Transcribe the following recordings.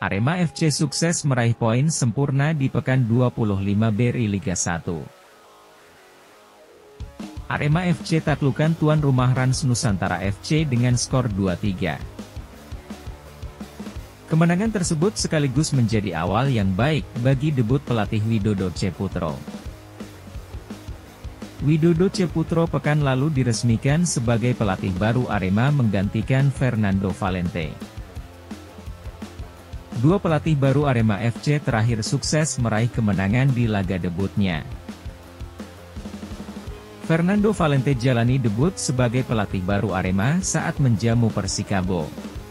Arema FC sukses meraih poin sempurna di pekan 25 BRI Liga 1. Arema FC taklukan tuan rumah Rans Nusantara FC dengan skor 2-3. Kemenangan tersebut sekaligus menjadi awal yang baik bagi debut pelatih Widodo Ceputro. Widodo Ceputro pekan lalu diresmikan sebagai pelatih baru Arema menggantikan Fernando Valente. Dua pelatih baru Arema FC terakhir sukses meraih kemenangan di laga debutnya. Fernando Valente jalani debut sebagai pelatih baru Arema saat menjamu Persikabo.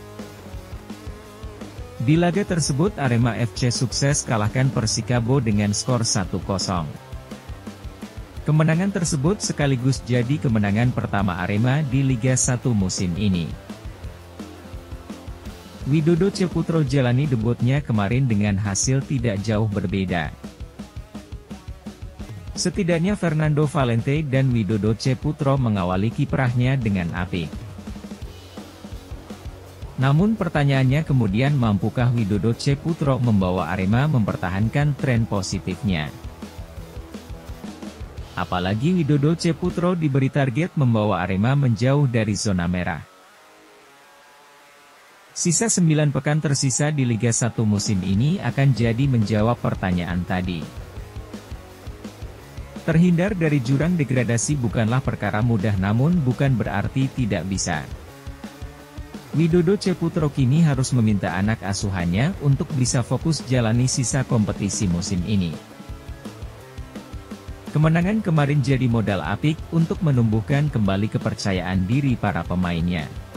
Di laga tersebut Arema FC sukses kalahkan Persikabo dengan skor 1-0. Kemenangan tersebut sekaligus jadi kemenangan pertama Arema di Liga 1 musim ini. Widodo Ceputro jalani debutnya kemarin dengan hasil tidak jauh berbeda. Setidaknya Fernando Valente dan Widodo Ceputro mengawali kiprahnya dengan apik. Namun pertanyaannya kemudian mampukah Widodo Ceputro membawa Arema mempertahankan tren positifnya? Apalagi Widodo Ceputro diberi target membawa Arema menjauh dari zona merah. Sisa 9 pekan tersisa di Liga 1 musim ini akan jadi menjawab pertanyaan tadi. Terhindar dari jurang degradasi bukanlah perkara mudah, namun bukan berarti tidak bisa. Widodo Ceputro kini harus meminta anak asuhannya untuk bisa fokus jalani sisa kompetisi musim ini. Kemenangan kemarin jadi modal apik untuk menumbuhkan kembali kepercayaan diri para pemainnya.